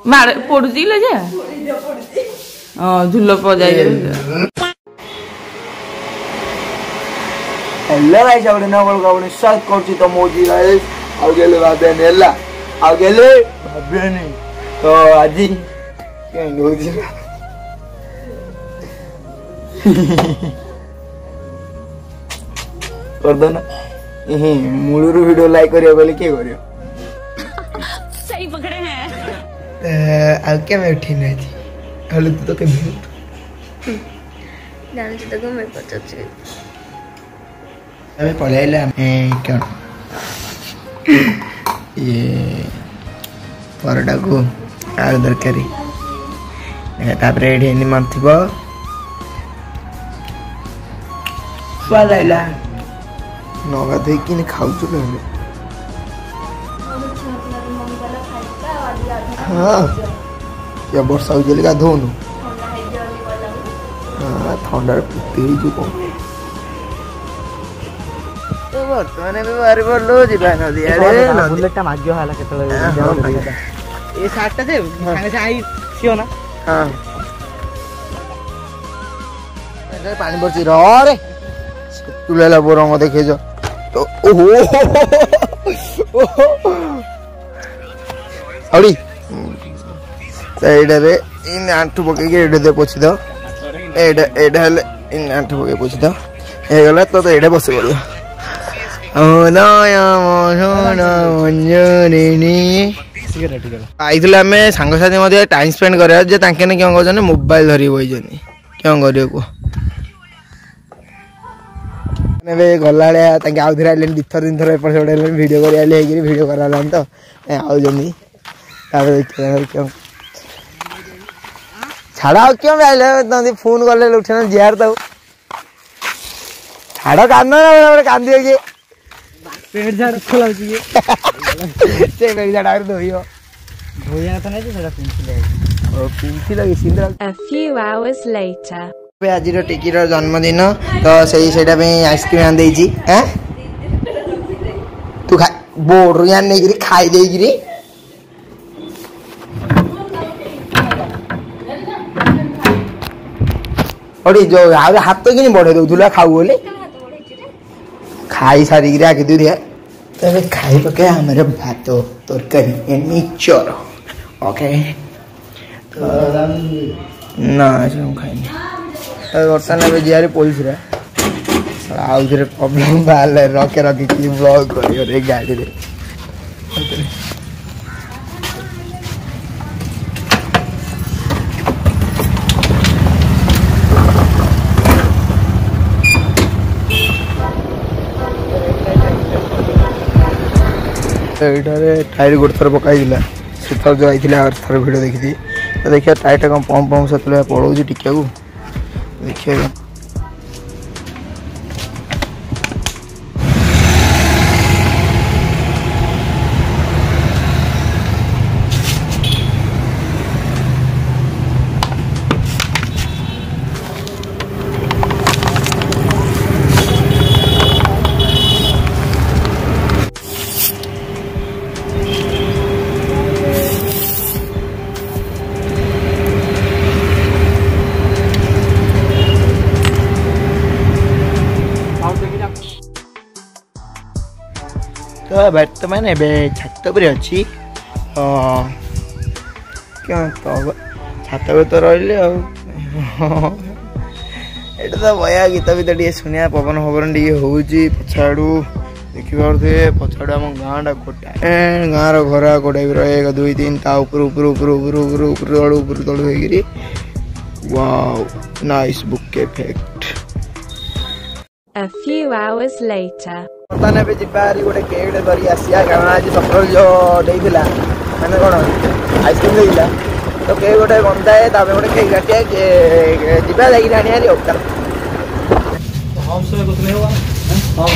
मार पड़ुची ले जे झुल पजाई हेलो गाइस अब ना बोल का स्टार्ट करछि तो मोजी गाइस आ गेले बाबे नेला आ गेले बाबे नहीं तो आजी के होजी कर दो ना मूलरू वीडियो लाइक करियो बोले के करियो सही पकड़े हैं आ के मैं उठी नहीं थी हलो तो के जान से तो मैं पहुंच गई अबे पळेला क्या ये परोटा को आलू तरकारी तापरे एडी एनी मन थिबो स्वाद आइला नगा दे कि खाउ छु ले हां या वर्षा हो गेल का धोनु हां ठंडा पी जो को तो वर्तमान में बारे बोलो जिबा नदी आड़े बुलेटटा भाग्य होला केतले ए साटटा दे संगे से आई छियो ना हां ए पानी बरची र रे तुलेला बोरंग देखे जो तो ओहो अड़ी साइड रे इन आंटू पके के एडे दे पोछि दो एडे एडे हले इन आंटू पके पोछि दो ए गला तो एडे बसे बोलियो आमे सांग साथी टाइम स्पेंड कर मोबाइल धरी बही क्या कर गला आउ थे आए दिथर दिन थर एपट सेपट भिडियो कर भिडियो करा तो आउ छाड़ा क्यों आइले फोन कले उठे जियार तो छाड़ कांद कांदी पेट झाड़ खोला छी से पेट झाड़ आर धोइयो धोइया त नै सेटा पिंसी लगे सिंद्रा A few hours later पे आज रो टिकी रो जन्मदिन तो सही सेटा पे आइसक्रीम आन देई छी हैं तू खा बोर यान नै गिरी खाई देई गिरी ओडी जो हाथ तो किनी बढ़े दउ दुला खाऊ बोले खाई सारी गिरा के दूध है तबे खाई पके हमरे भात तरकारी मिक्सचर ओके तो ना हम खाएंगे तो वर्तमान में जियारे पुलिस रे आउ रे प्रॉब्लम बाल रखे रखे की ब्लॉग करियो रे गाड़ी रे टायर गोटे थर पकई सुथर जो आई थर भिडियो देखी तो देखिए टायर कम पंप पंप से पड़ो टिका को देखिए तो बर्तमान एवं छात पर अच्छी क्या तो छात पर तो रही तो बया गीत भी टे शुणा पवन फवन टे हूँ पछाड़ू देखी पारे पछाड़ू आम गाँटा गोटा गाँव घर गोटे भी रहे 1 2 3 ता ऊपर ऊपर ऊपर ऊपर ऊपर ऊपर तलू ऊपर तलू होगी wow nice book effect A few hours later वर्तमान पे जिबारी गोटे केक धरी आसिया कारण आज सफल जो देइथिला माने कोन आइसक्रीम देइला तो केक गोटे गंदा है ताबे गोटे केक काटिया के जिबा लागी रानी आली ओकर हम से कुछ नहीं होगा हां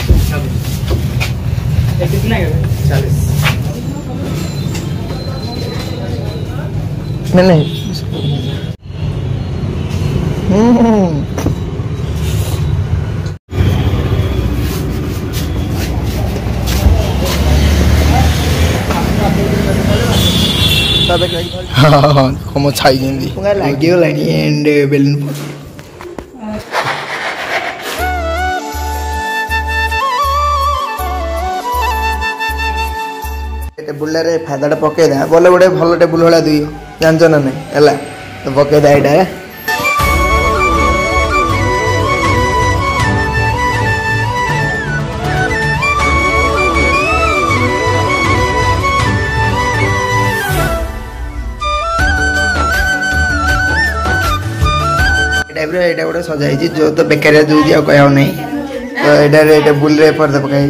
ये कितना है 40 नहीं हाँ कम छाई जेंदी लगी लानी एंड बेलून टेबुल रे फादाटा पके दा बोले गोटे भल टेबुल भाया दियो जानच ना नहीं है तो पके दा यहाँ टाइप गोटे सजाई जो तो बेकार जो कह नहीं तो ये टेबुल रे पर्दा पकाई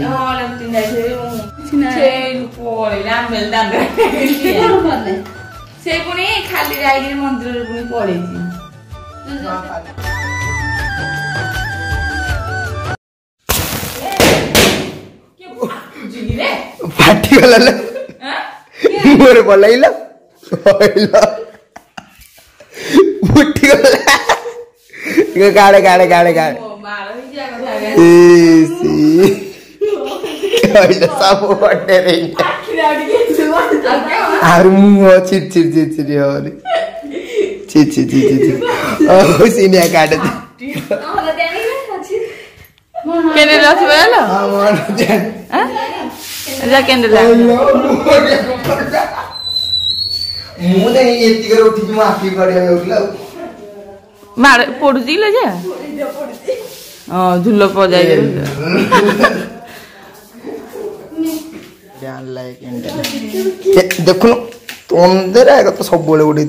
से पुणी खाली जाइए मंदिर पुणी पड़े फाटी गला मोर बोलाइला फुटी गला गाड़े गाड़े गाड़े गाड़े सब बटे रही आर मुंह चिर चिर चिर चिर और चिर चिर चिर चिर ओ सीनिया काट दे केने लस बेला हां मन जान जा केने ला मुंह दे एति कर उठी म आखी पड़े उठला मार पड़ुजी ले जा हां झुल्लो प जाय ध्यान लाइक देखो तंदर आएगा तो सब बोले गोटे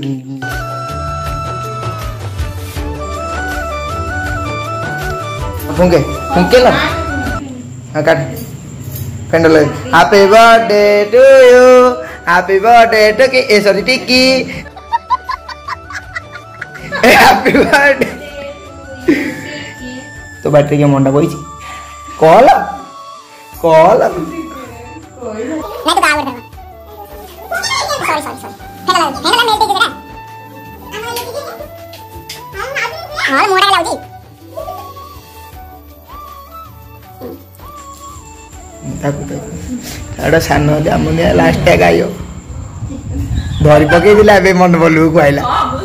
फुंके फुंके ना हाँ काट candle happy birthday to you happy birthday to की ए सॉरी टिकी हैप्पी बर्थडे तो बैटरी के मंडा बोई कॉल कॉल सान लास्ट टैग आयो धरी पकई मन बोलू को आइला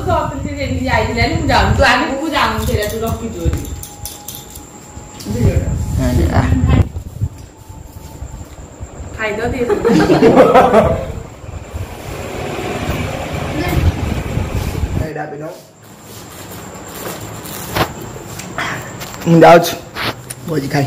जाऊँ भोजी खाई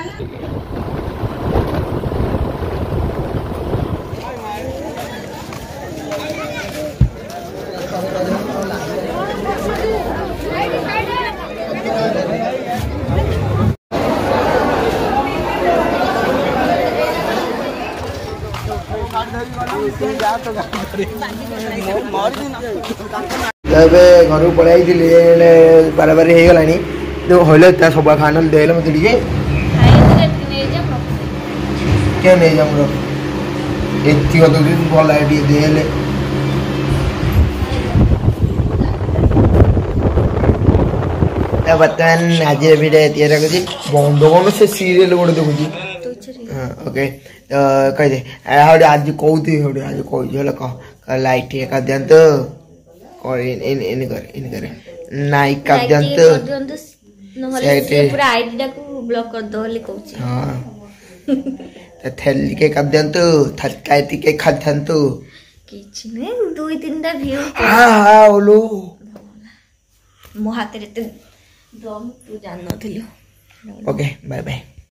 घर को पढ़ाई बारबारी हो गला हल सब खाना देल मत क्या नहीं जा मोर एति भल देले बर्तमान आज भिडियो रखुची बंद कौन से सीरियल गोटे देखुची ओके कही दे आज कौती आज कह लाइट कर दिंतु इन कर नाइक कर दिंतु पूरा आईडी को ब्लॉक कर दो ले कहूची हां त थैली के कर दिंतु थटकाई के खाथंतु किछ नै 2-3 टा व्यू हां हां ओलो मो हाथ रे दम तू जान नथिलो ओके बाय बाय।